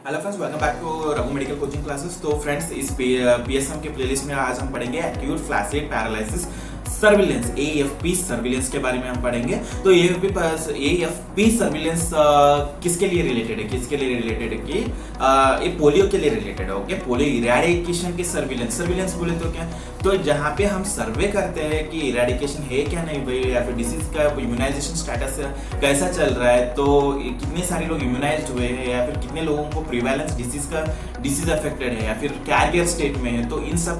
Hello friends, welcome back to Raghu medical coaching classes. तो friends, इस PSM के playlist में आज हम पढ़ेंगे acute flaccid paralysis surveillance, AFP surveillance के बारे में हम पढ़ेंगे। तो एएफपी सर्विलेंस किसके लिए रिलेटेड है? कि ये पोलियो के लिए रिलेटेड है। ओके, पोलियो इरेडिकेशन के सर्विलेंस बोले तो क्या, तो जहाँ पे हम सर्वे करते हैं कि इरेडिकेशन है क्या नहीं भाई, या फिर डिसीज का इम्यूनाइजेशन स्टेटस कैसा चल रहा है, तो कितने सारे लोग इम्यूनाइज्ड हुए हैं, या फिर कितने लोगों को प्रिवेलेंस डिसीज अफेक्टेड है, या फिर कैरियर स्टेट में है। तो इन सब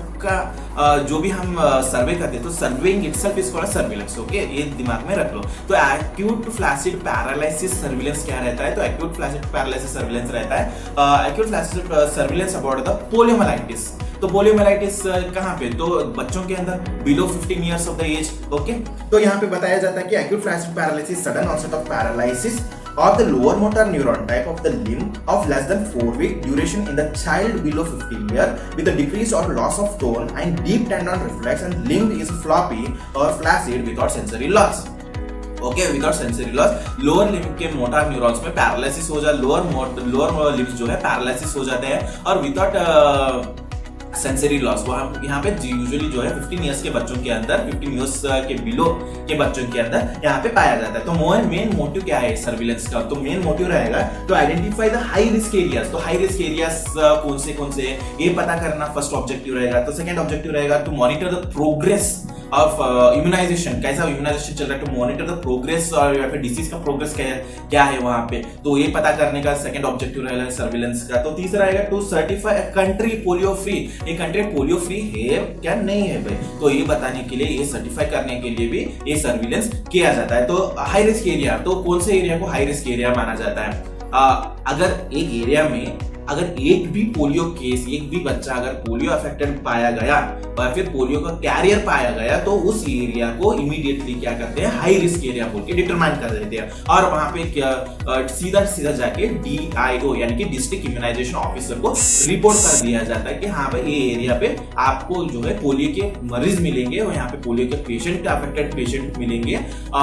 का जो भी हम सर्वे करते हैं, तो surveying itself is called surveillance. Okay, ये दिमाग में रख लो। तो एक्यूट फ्लैसिड पैरालिसिस सर्विलेंस क्या रहता है? तो एक्यूट फ्लैसिड पैरालिसिस सर्विलेंस रहता है acute flaccid surveillance about the poliomyelitis. तो पोलियोमाइलाइटिस कहाँ पे? तो बच्चों के अंदर below 15 years of the age. Okay, तो यहाँ पे बताया जाता है कि acute flaccid paralysis sudden onset of paralysis of the lower motor neuron type of the limb of less than 4-week duration in the child below 15 years with a decrease or loss of tone and deep tendon reflex, and limb is floppy or flaccid without sensory loss. Okay, without sensory loss. Lower limb के motor neurons में paralysis हो जाता है, lower limb जो है paralysis हो जाते हैं, और विदाउट सेंसरी लॉस। वो हम यहाँ पे यूजुअली जो है 15 इयर्स के बच्चों के अंदर, 15 इयर्स के बिलो के बच्चों के अंदर यहाँ पे पाया जाता है। तो मेन मोटिव क्या है सर्विलेंस का? तो मेन मोटिव रहेगा तो identify the high risk areas. तो हाई रिस्क एरियाज कौन से ये पता करना फर्स्ट ऑब्जेक्टिव रहेगा। तो सेकंड ऑब्जेक्टिव रहेगा to monitor the progress of immunization, कैसा इम्यूनाइजेशन चल रहा है, टू मॉनिटर द प्रोग्रेस, और या फिर डिसीज का प्रोग्रेस क्या है वहां पे, तो ये पता करने का सेकंड ऑब्जेक्टिव रहेगा सर्विलेंस का। तो तीसरा रहेगा to certify a country polio free, ये कंट्री पोलियो फ्री है क्या नहीं है भाई, तो ये बताने के लिए, ये सर्टिफाई करने के लिए भी ये सर्विलेंस किया जाता है। तो हाई रिस्क एरिया, तो कौन से एरिया को हाई रिस्क एरिया माना जाता है? अगर एक एरिया में अगर एक भी पोलियो केस, एक भी बच्चा अगर पोलियो अफेक्टेड पाया गया और फिर पोलियो का कैरियर पाया गया, तो उस एरिया को इमीडिएटली क्या करते हैं, हाई रिस्क एरिया बोल के डिटरमाइन कर देते हैं, और वहां पे सीधा जाके DIO यानी कि डिस्ट्रिक्ट इम्यूनाइजेशन ऑफिसर को रिपोर्ट कर दिया जाता है कि हाँ भाई ये एरिया पे आपको जो है पोलियो के मरीज मिलेंगे, और यहाँ पे पोलियो के पेशेंट, अफेक्टेड पेशेंट मिलेंगे,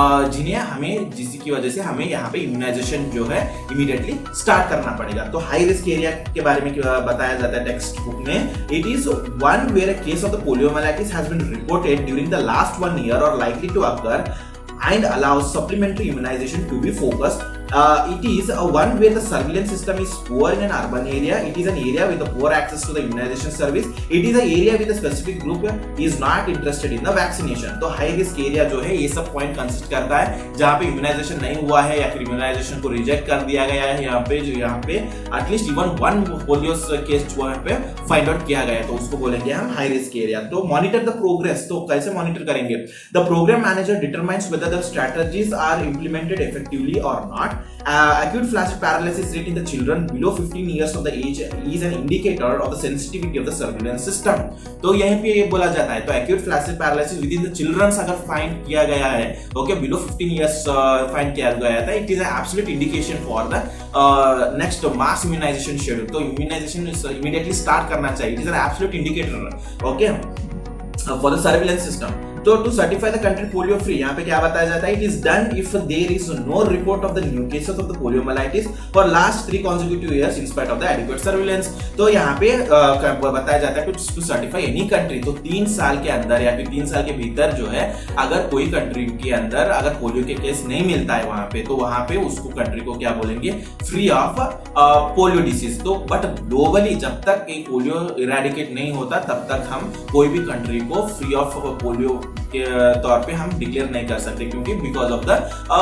जिसकी वजह से हमें यहाँ पे इम्यूनाइजेशन जो है इमीडिएटली स्टार्ट करना पड़ेगा। तो हाई रिस्क एरिया के बारे में बताया जाता है टेक्स्ट बुक में। It is one where a case of the poliomyelitis has been reported during the last 1 year और likely to occur and allows supplementary immunization to be focused. It is one where the surveillance system is poor in an urban area. It is an area with a poor access to the immunization service. It is an area with a specific group is not interested in the vaccination. तो high risk area जो है ये सब point consist करता है जहाँ पे immunisation नहीं हुआ है, या फिर इम्यूनाइजेशन को रिजेक्ट कर दिया गया है, यहाँ पे एटलीस्ट इवन 1 पोलियो केस जो यहाँ पे फाइंड आउट किया गया है, तो उसको बोलेंगे हम हाई रिस्क एरिया। तो मॉनिटर द प्रोग्रेस, तो कैसे मॉनिटर करेंगे? The programme manager determines whether the strategies are implemented effectively or not. Acute flaccid paralysis rate in the children below 15 years of the age is an indicator of the sensitivity of the surveillance system. तो यहीं पे ये बोला जाता है, तो acute flaccid paralysis within the children अगर find किया गया है, ओके, below 15 years फाइंड किया गया था, it is an absolute indication for the next mass immunization schedule. तो immunization immediately start करना चाहिए. It is an absolute indicator, okay, for the surveillance system. तो to certify the country polio free, यहाँ पे क्या बताया जाता है? It is done if there is no report of the new cases of the poliomyelitis for last 3 consecutive years in spite of the adequate surveillance. तो यहाँ पे बताया जाता है टू सर्टिफाई एनी कंट्री, तो 3 साल के अंदर या फिर 3 साल के भीतर जो है, अगर कोई कंट्री के अंदर अगर पोलियो के केस नहीं मिलता है वहां पे, तो वहां पे उसको कंट्री को क्या बोलेंगे? Free of polio disease. तो बट ग्लोबली जब तक एक पोलियो इरेडिकेट नहीं होता, तब तक हम कोई भी कंट्री को फ्री ऑफ पोलियो के तौर पे हम डिक्लेयर नहीं कर सकते, क्योंकि because of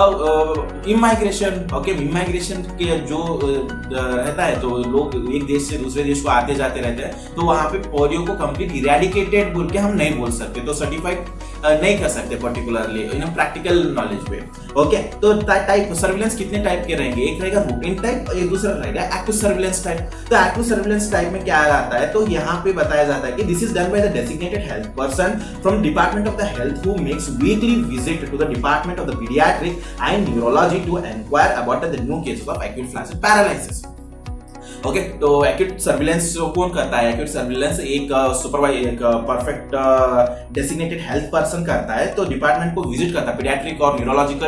the immigration. Okay, immigration के जो रहता है, तो लोग एक देश से दूसरे देश को आते जाते रहते हैं, तो वहां पे पोलियो को कंप्लीट इरेडिकेटेड बोल के हम नहीं बोल सकते, तो सर्टिफाइड नहीं कर सकते पर्टिकुलरली इन प्रैक्टिकल नॉलेज पे। ओके, तो टाइप सर्विलेंस कितने टाइप के रहेंगे? एक रहेगा रूटीन टाइप और एक दूसरा रहेगा एक्टिव सर्विलेंस टाइप। तो एक्टिव सर्विलेंस टाइप में क्या आता है? तो यहाँ पे बताया जाता है कि this is done by the designated health person from department of the health who makes weekly visit to the department of the pediatric and neurology to inquire about the new cases of acute flaccid paralysis. Okay, तो acute surveillance कौन करता है? Acute surveillance एक supervisor, एक perfect designated health person करता है। तो department को विजिट करता है, पीडियाट्रिक और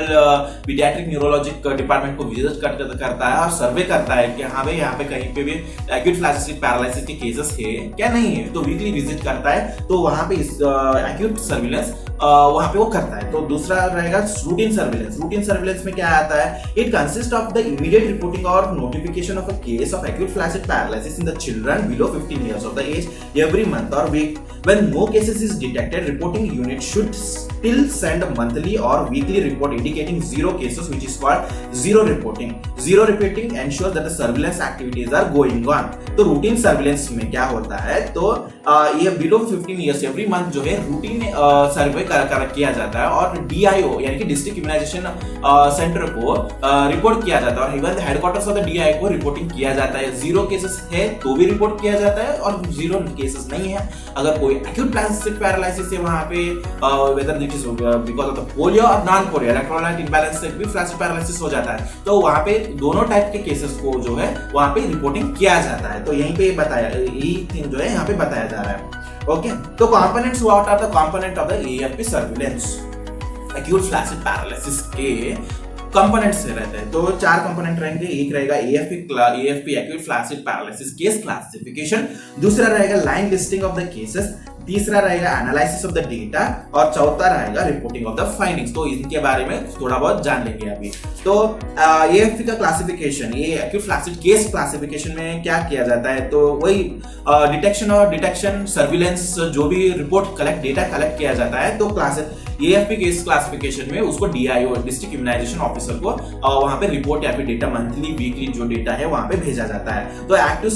न्यूरोलॉजिक डिपार्टमेंट को विजिट करता है और सर्वे करता है कि हाँ भाई यहाँ पे कहीं पे भी एक्यूट फ्लैसिड पैरालिसिस के केसेस है क्या, नहीं है, तो वीकली विजिट करता है। तो वहां पे एक्यूट सर्विलेंस वहां पे वो करता है। तो दूसरा रहेगा रूटीन सर्विलेंस। रूटीन सर्विलेंस में क्या आता है? It consist of the immediate reporting और notification of a case of acute flaccid paralysis in the children below 15 years of the age every month or week. When no cases is detected, reporting unit should still send a monthly or weekly report indicating 0 cases, which is called zero reporting. Zero reporting ensures that the surveillance activities are going on. तो routine surveillance में क्या होता है? तो ये below 15 years every month जो है routine सर्वे किया जाता है और DIO यानी कि डिस्ट्रिक्ट इम्यूनाइजेशन सेंटर को रिपोर्ट किया जाता है और even headquarters of the DIO को रिपोर्टिंग किया जाता है। 0 केसेस है तो भी रिपोर्ट किया जाता है और 0 केसेस नहीं है अगर कोई एक्यूट फ्लैसिड पैरालिसिस है वहां पे, whether it is because of the polio और नॉन पोलियो इलेक्ट्रोलाइट इम्बैलेंस से भी फ्लैसिड पैरालिसिस हो जाता है। तो वहां पे दोनों टाइप के केसेस को जो है वहां पे रिपोर्टिंग किया जाता है। तो यहीं पे बताया, यही थिंग जो है यहाँ पे बताया जा रहा है। ओके, तो components, what are the component of the AFP surveillance? Acute flaccid paralysis के कंपोनेंट्स से रहते हैं। तो 4 कंपोनेंट रहेंगे। एक रहेगा AFP acute flaccid paralysis case classification, दूसरा रहेगा line listing of the cases, तीसरा रहेगा एनालिसिस ऑफ द डेटा और चौथा रहेगा रिपोर्टिंग ऑफ द फाइंडिंग्स। तो इनके बारे में थोड़ा बहुत जान लेंगे अभी। तो AFP का क्लासिफिकेशन, ये एक्यूट फ्लैसिड केस क्लासिफिकेशन में क्या किया जाता है? तो वही डिटेक्शन सर्विलेंस जो भी रिपोर्ट डेटा कलेक्ट किया जाता है, तो AFP केस क्लासिफिकेशन में उसको DIO डिस्ट्रिक्ट इम्यूनाइजेशन ऑफिसर को वहां पे रिपोर्ट या फिर डेटा मंथली वीकली जो डेटा है वहां पे भेजा जाता है। तो active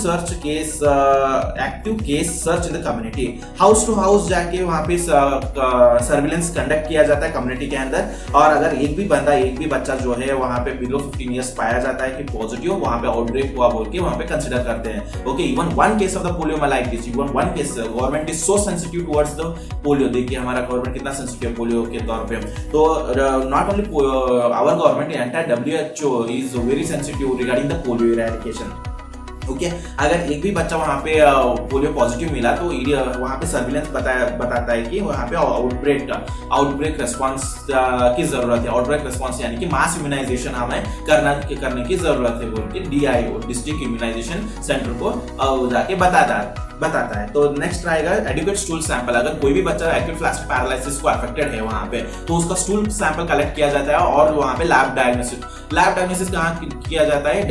case search in the community, house to house जाके वहां पे सर्विलेंस कंडक्ट किया जाता है कम्युनिटी के अंदर। और अगर एक भी बच्चा जो है वहां पे बिलो 15 इयर्स पाया जाता है कि पॉजिटिव, वहां पे आउटब्रेक हुआ बोल के वहां पे कंसीडर करते हैं। Okay, even 1 case of the poliomyelitis, even 1 case, government is so sensitive towards the polio. देखिए हमारा गवर्नमेंट कितना सेंसिटिव है पोलियो के तौर पे। तो not only our government, entire WHO is very sensitive regarding the polio eradication. Okay, अगर एक भी बच्चा वहां पे पोलियो पॉजिटिव मिला तो वहां पे सर्विलेंस बताता है कि वहां पे आउटब्रेक रेस्पॉन्स की जरूरत है। आउटब्रेक रेस्पॉन्स यानी कि मास इम्यूनाइजेशन हमें करने की जरूरत है बोल के DIO डिस्ट्रिक्ट इम्यूनाइजेशन सेंटर को जाके बताता है। तो नेक्स्ट आएगा एडिक्वेट स्टूल सैंपल। अगर कोई भी बच्चा एक्यूट फ्लैसिड पैरालिसिस को अफेक्टेड है वहां पे, तो उसका स्टूल सैंपल कलेक्ट किया जाता है और वहां पे लैब डायग्नोसिस कहाँ किया जाता है?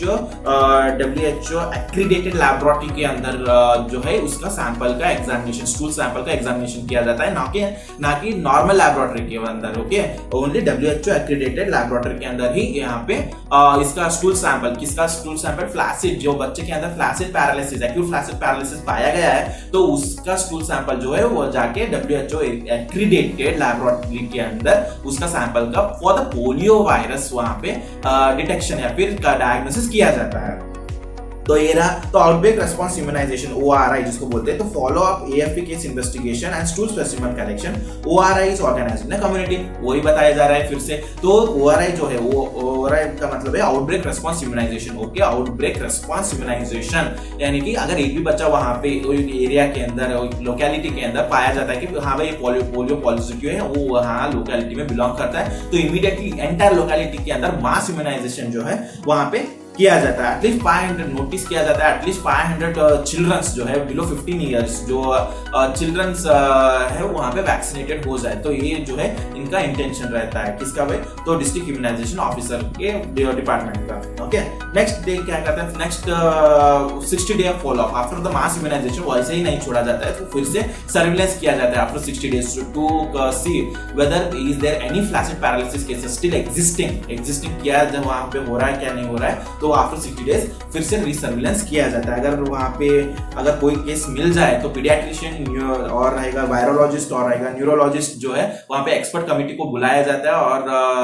WHO एक्रीडेटेड लैबोरेटरी के अंदर जो है उसका सैंपल का एग्जामिनेशन, स्टूल सैंपल का एग्जामिनेशन किया जाता है, ना कि नॉर्मल लैबोरेटरी के अंदर। Okay, only WHO accredited laboratory के अंदर ही यहाँ पे इसका स्टूल सैंपल, किसका स्टूल सैंपल? फ्लैसिड, जो बच्चे के अंदर flaccid paralysis, acute flaccid paralysis पाया गया है, तो उसका स्टूल सैंपल जो है वो जाके WHO एक्रीडेटेड लैबोरेटरी के अंदर उसका सैंपल का फॉर द पोलियो वायरस वहां पे डिटेक्शन या फिर डायग्नोसिस किया जाता है। तो ये रहा। तो आउटब्रेक रेस्पॉन्स इम्यूनाइजेशन ORI जिसको बोलते हैं, तो follow up AFP case investigation and stool specimen collection. ORI is organised in a community, वही बताया जा रहा है फिर से। तो ORI जो है वो ORI का मतलब है outbreak response immunisation. Okay, outbreak response immunisation यानी कि अगर एक भी बच्चा वहां पे एरिया के अंदर, लोकेलिटी के अंदर पाया जाता है कि हाँ भाई पोलियो पॉजिटिव है, वो वहां लोकेलिटी में बिलोंग करता है, तो इमीडिएटली एंटायर लोकेलिटी के अंदर मास इम्यूनाइजेशन जो है वहां पे किया जाता है। एटलीस्ट 500 नोटिस किया जाता है, एटलीस्ट 500 चिल्ड्रंस जो है बिलो 15 इयर्स जो चिल्ड्रंस है वहां पे वैक्सीनेटेड हो जाए। तो ये जो है इनका इंटेंशन रहता है, किसका भाई? तो डिस्ट्रिक्ट इम्यूनाइजेशन ऑफिसर के डिपार्टमेंट का। ओके, नेक्स्ट डे क्या करता है? Next 60 day follow up after the mass immunisation, वैसे ही नहीं छोड़ा जाता है, तो फिर से सर्विलेंस किया जाता है after 60 days to see whether is there any flaccid paralysis cases still existing किया वहां पे हो रहा है क्या नहीं हो रहा है। तो आफ्टर 60 डेज फिर से रीसर्विलेंस किया जाता है। अगर वहां पे अगर कोई केस मिल जाए तो पीडियाट्रिशियन और रहेगा, वायरोलॉजिस्ट और रहेगा, न्यूरोलॉजिस्ट जो है वहां पे एक्सपर्ट कमिटी को बुलाया जाता है और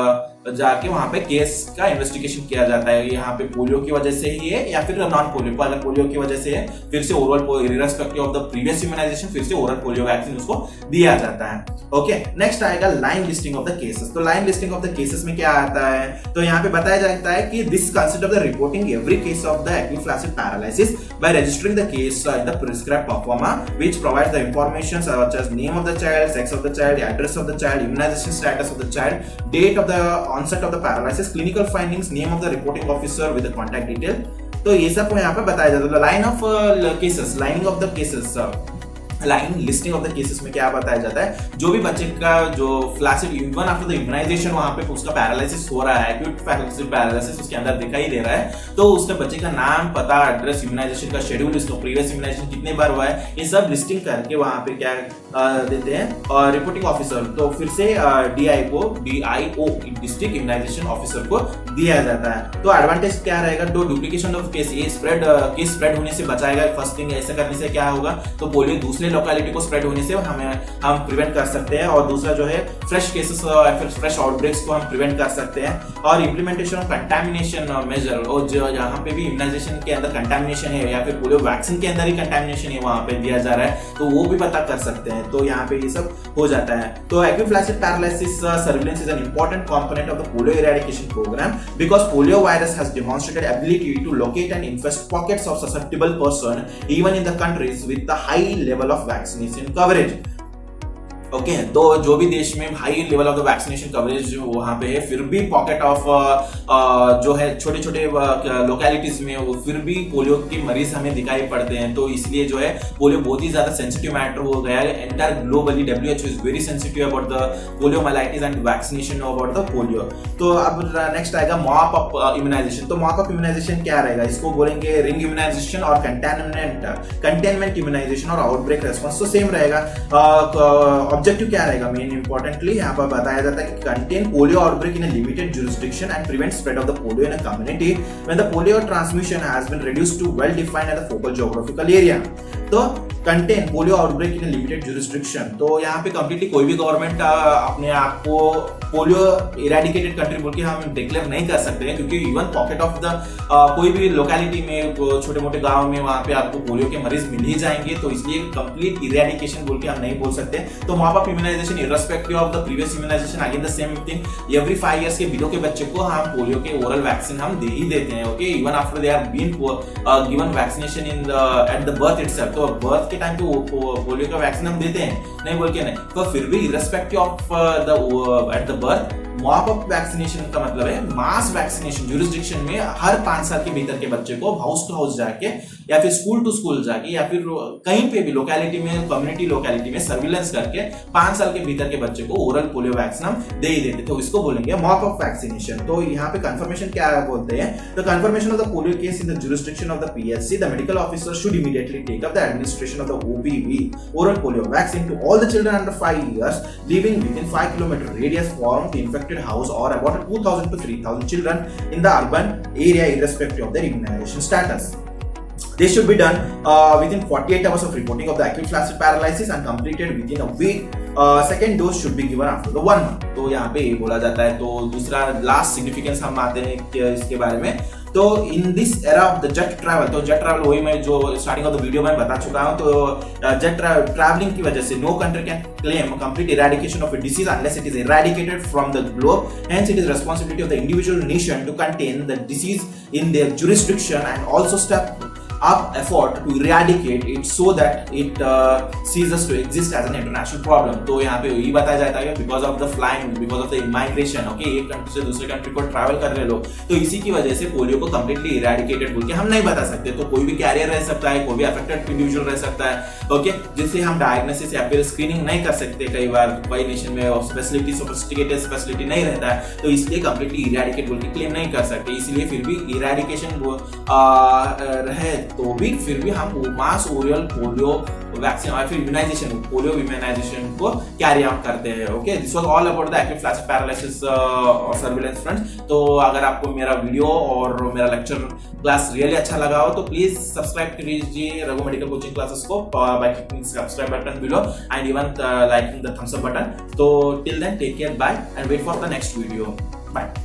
जाके वहां पे केस का इन्वेस्टिगेशन किया जाता है, यहाँ पे पोलियो की वजह से ही है या फिर नॉन पोलियो। अगर पोलियो की वजह से है फिर से oral irrespective of the previous immunisation फिर से ओरल पोलियो वैक्सीन उसको दिया जाता है। ओके, नेक्स्ट आएगा line listing of the cases. तो line listing of the cases में क्या आता है, तो यहाँ पे बताया जाता है कि this consist of the reporting every case of the acute flaccid paralysis by registering the case in the prescribed proforma which provides the information such as name of the child, sex of the child, address of the child, immunisation status of the child, date of the onset of the paralysis, clinical findings, name of the reporting officer with the contact detail. तो ये सब यहाँ पे बताया जाता है। Line of cases, lining of the cases, line listing of the cases में क्या बताया जाता है, जो भी बच्चे का जो flaccid even after the immunisation वहां पे उसका पैरालिसिस हो रहा है, एक्यूट फ्लैसिड पैरालिसिस उसके अंदर दिखाई दे रहा है, तो उसके बच्चे का नाम, पता, एड्रेस, इम्यूनाइजेशन का शेड्यूल, इसको प्रीवियस इम्यूनाइजेशन कितने बार हुआ है, ये सब लिस्टिंग करके वहां पे क्या देते हैं और रिपोर्टिंग ऑफिसर, तो फिर से DIO डिस्ट्रिक्ट इम्यूनाइजेशन ऑफिसर को दिया जाता है। तो एडवांटेज क्या रहेगा, दो डुप्लीकेशन ऑफ केस, ये केस स्प्रेड होने से बचाएगा। फर्स्ट थिंग ऐसा करने से क्या होगा, तो पोलियो दूसरे लोकेलिटी को स्प्रेड होने से हम प्रिवेंट कर सकते हैं, और दूसरा जो है फ्रेश केसेस फ्रेश आउटब्रेक्स को हम प्रिवेंट कर सकते हैं। और इम्प्लीमेंटेशन ऑफ कंटामिनेशन मेजर, और जो यहाँ पे भी इम्यूनाइजेशन के अंदर कंटामिनेशन है या फिर पोलियो वैक्सीन के अंदर ही कंटामिनेशन है वहां पे दिया जा रहा है, तो वो भी पता कर सकते हैं। तो यहाँ पे ये सब हो जाता है। तो acute flaccid paralysis surveillance is an important component of the polio eradication programme because polio virus has demonstrated ability to locate and infest pockets of susceptible person even in the countries with the high level of vaccination coverage. Okay, तो जो भी देश में high level of the vaccination coverage वहां पे है, फिर भी पॉकेट ऑफ जो है छोटे छोटे लोकेलिटीज में वो फिर भी पोलियो के मरीज हमें दिखाई पड़ते हैं। तो इसलिए जो है पोलियो बहुत ही ज्यादा सेंसिटिव मैटर हो गया है। Entire globally WHO is very sensitive about the poliomyelitis and vaccination about the polio. तो अब नेक्स्ट आएगा मॉप अप इम्यूनाइजेशन। तो मॉप अप इम्यूनाइजेशन क्या रहेगा, इसको बोलेंगे रिंग इम्यूनाइजेशन और कंटेनमेंट इम्यूनाइजेशन और आउटब्रेक रेस्पॉन्स। तो सेम रहेगा। ऑब्जेक्टिव क्या रहेगा, मेन इंपॉर्टेंटली यहाँ पर बताया जाता है कि contain polio outbreak in a limited jurisdiction and prevent spread of the polio in a community when the polio transmission has been reduced to well defined at the focal geographical area. तो contain polio outbreak in a limited jurisdiction, तो यहाँ पे completely कोई भी government अपने आप को polio eradicated country बोल के हम डिक्लेयर नहीं कर सकते हैं, क्योंकि इवन पॉकेट ऑफ द कोई भी लोकेलिटी में, छोटे मोटे गांव में वहां पे आपको पोलियो के मरीज मिल ही जाएंगे। तो इसलिए कंप्लीट इरेडिकेशन बोल के हम नहीं बोल सकते। तो mop up immunisation irrespective of the previous immunisation, again the same thing, every 5 years के बिलो के बच्चे को हम पोलियो के ओरल वैक्सीन हम दे ही देते हैं। Okay, even after they are been given vaccination in at the birth itself. तो बर्थ के टाइम पे पोलियो का वैक्सीन हम देते हैं, नहीं बोल के नहीं, तो फिर भी irrespective of the at the birth mop up vaccination का मतलब है मास वैक्सीनेशन जुरिस्डिक्शन में हर 5 साल के भीतर के बच्चे को हाउस टू हाउस जाके या फिर स्कूल टू स्कूल जाके या फिर कहीं पे भी लोकेलिटी में, कम्युनिटी लोकेलिटी में सर्विलेंस करके 5 साल के भीतर के बच्चे को ओरल पोलियो वैक्सीन हम दे ही देते। तो इसको बोलेंगे मॉप अप वैक्सीनेशन। तो यहाँ पे कंफर्मेशन क्या बोलते हैं, the confirmation of the polio case in the jurisdiction of the PSC, the medical officer should immediately take up the administration of the OPV oral polio vaccine to all the children under 5 years living within 5 kilometer radius from the infected house or about 2,000 to 3,000 children in the urban area irrespective of their immunization status. This should be done within 48 hours of reporting of the acute flaccid paralysis and completed within a week. Second dose should be given after the 1 month. तो यहाँ पे बोला जाता है। तो दूसरा last significance हम आते हैं इसके बारे में। तो in this era of the jet travel, तो जेट ट्रैवल वही मैं जो स्टार्टिंग ऑफ द वीडियो में बता चुका हूँ। तो जेट ट्रैवलिंग की वजह से no country can claim complete eradication of a disease unless it is eradicated from the globe, hence it is responsibility of the individual nation to contain the disease in their jurisdiction and also step up effort to eradicate it so that it ceases to exist as an international problem। तो यहाँ पे यही बताया जाता है कि because of the flying, because of the immigration, okay, एक country से दूसरे कंट्री को ट्रैवल कर रहे लोग, तो इसी की वजह से पोलियो को completely eradicated बोल के हम नहीं बता सकते। तो कोई भी कैरियर रह सकता है, कोई भी अफेक्टेड इंडिविजुअल रह सकता है, ओके, जिससे हम डायग्नोसिस या फिर स्क्रीनिंग नहीं कर सकते। कई बार कई नेशन में फैसिलिटी, सोफिस्टिकेटेड फैसिलिटी नहीं रहता है, तो इसलिए कंप्लीटली इरेडिकेट बोल के क्लेम नहीं कर सकते। इसलिए फिर भी इरेडिकेशन रहे तो भी फिर भी हम मास ओरल पोलियो वैक्सीन और फिर इम्यूनाइजेशन, पोलियो इम्यूनाइजेशन को कैरी आउट करते हैं। Okay, this was all about the acute flaccid paralysis और सर्विलेंस फ्रेंड्स। तो अगर आपको मेरा वीडियो और मेरा लेक्चर क्लास रियली अच्छा लगा हो तो प्लीज सब्सक्राइब कीजिए रघु मेडिकल कोचिंग क्लासेस को by clicking subscribe button below and even liking the thumbs up button. तो till then take care, bye and wait for the next video. Bye.